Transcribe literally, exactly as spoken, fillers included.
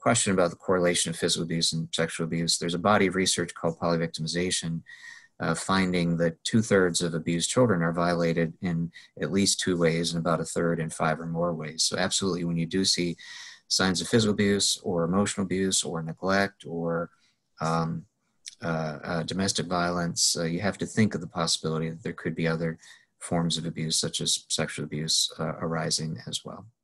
question about the correlation of physical abuse and sexual abuse, there's a body of research called Polyvictimization, uh, finding that two-thirds of abused children are violated in at least two ways and about a third in five or more ways. So absolutely, when you do see signs of physical abuse or emotional abuse or neglect or um, uh, uh, domestic violence, uh, you have to think of the possibility that there could be other forms of abuse, such as sexual abuse, uh, arising as well.